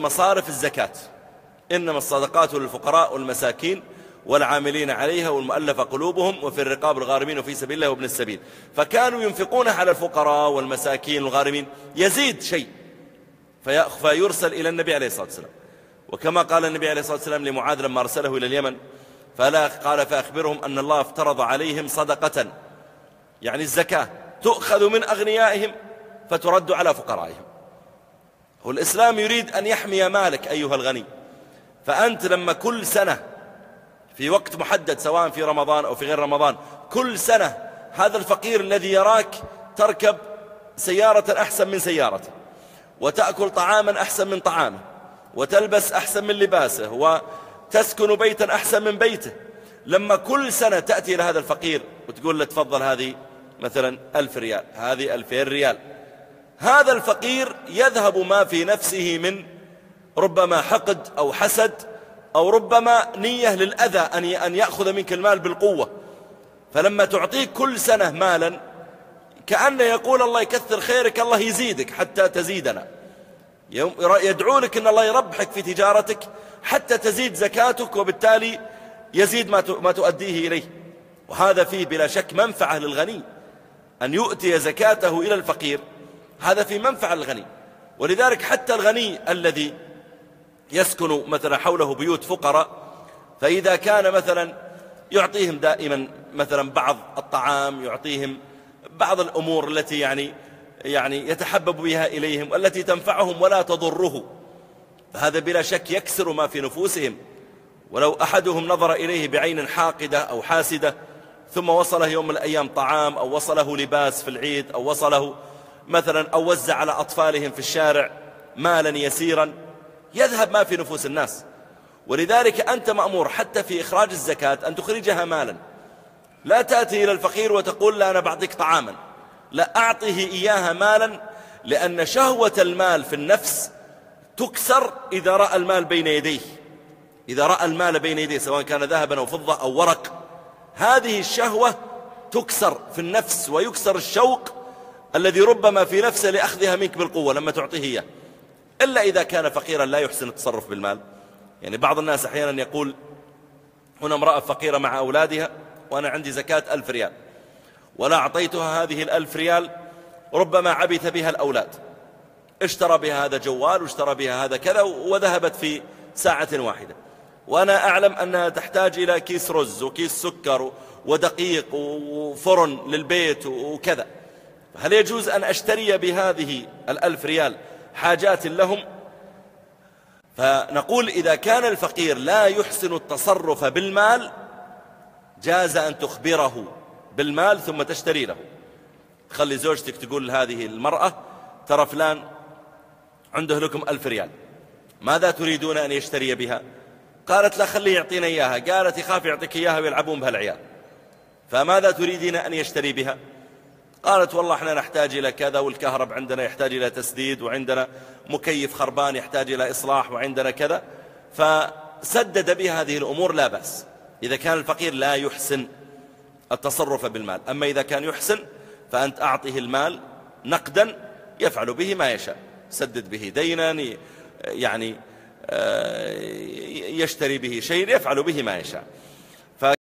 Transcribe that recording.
مصارف الزكاة، إنما الصدقات للفقراء والمساكين والعاملين عليها والمؤلفة قلوبهم وفي الرقاب الغارمين وفي سبيل الله وابن السبيل. فكانوا ينفقونها على الفقراء والمساكين والغارمين، يزيد شيء فيرسل إلى النبي عليه الصلاة والسلام. وكما قال النبي عليه الصلاة والسلام لمعاذ لما أرسله إلى اليمن قال فأخبرهم أن الله افترض عليهم صدقة، يعني الزكاة تؤخذ من أغنيائهم فترد على فقرائهم. هو الإسلام يريد أن يحمي مالك أيها الغني. فأنت لما كل سنة في وقت محدد سواء في رمضان أو في غير رمضان، كل سنة هذا الفقير الذي يراك تركب سيارة أحسن من سيارته، وتأكل طعاما أحسن من طعامه، وتلبس أحسن من لباسه، وتسكن بيتا أحسن من بيته، لما كل سنة تأتي إلى هذا الفقير وتقول له تفضل هذه مثلا 1000 ريال، هذه 2000 ريال، هذا الفقير يذهب ما في نفسه من ربما حقد أو حسد أو ربما نية للأذى أن يأخذ منك المال بالقوة. فلما تعطيك كل سنة مالا كأنه يقول الله يكثر خيرك، الله يزيدك حتى تزيدنا، يدعو لك أن الله يربحك في تجارتك حتى تزيد زكاتك، وبالتالي يزيد ما تؤديه إليه. وهذا فيه بلا شك منفعة للغني، أن يؤتي زكاته إلى الفقير، هذا فيه منفعة للغني. ولذلك حتى الغني الذي يسكن مثلا حوله بيوت فقراء، فإذا كان مثلا يعطيهم دائما مثلا بعض الطعام، يعطيهم بعض الأمور التي يعني يتحبب بها إليهم والتي تنفعهم ولا تضره، فهذا بلا شك يكسر ما في نفوسهم. ولو أحدهم نظر إليه بعين حاقدة أو حاسدة ثم وصله يوم من الأيام طعام أو وصله لباس في العيد أو وصله مثلا أو وزع على أطفالهم في الشارع مالا يسيرا، يذهب ما في نفوس الناس. ولذلك أنت مأمور حتى في إخراج الزكاة أن تخرجها مالا، لا تأتي إلى الفقير وتقول لا أنا بعطيك طعاما، لا، أعطيه إياها مالا، لأن شهوة المال في النفس تكسر إذا رأى المال بين يديه. إذا رأى المال بين يديه سواء كان ذهبا أو فضة أو ورق، هذه الشهوة تكسر في النفس، ويكسر الشوق الذي ربما في نفسه لأخذها منك بالقوة لما تعطيه إياه. إلا إذا كان فقيرا لا يحسن التصرف بالمال. يعني بعض الناس أحيانا يقول هنا امرأة فقيرة مع أولادها وأنا عندي زكاة 1000 ريال، ولا أعطيتها هذه 1000 ريال، ربما عبث بها الأولاد، اشترى بها هذا جوال واشترى بها هذا كذا، وذهبت في ساعة واحدة، وأنا أعلم أنها تحتاج إلى كيس رز وكيس سكر ودقيق وفرن للبيت وكذا. هل يجوز أن أشتري بهذه 1000 ريال حاجات لهم؟ فنقول إذا كان الفقير لا يحسن التصرف بالمال جاز أن تخبره بالمال ثم تشتري له. خلي زوجتك تقول لهذه المرأة ترى فلان عنده لكم 1000 ريال، ماذا تريدون أن يشتري بها؟ قالت لا خليه يعطينا إياها. قالت يخاف يعطيك إياها ويلعبون بها العيال، فماذا تريدين أن يشتري بها؟ قالت والله احنا نحتاج إلى كذا، والكهرب عندنا يحتاج إلى تسديد، وعندنا مكيف خربان يحتاج إلى إصلاح، وعندنا كذا. فسدد بها هذه الأمور لا بأس إذا كان الفقير لا يحسن التصرف بالمال. أما إذا كان يحسن فأنت أعطيه المال نقدا يفعل به ما يشاء، سدد به دينا، يعني يشتري به شيء، يفعل به ما يشاء.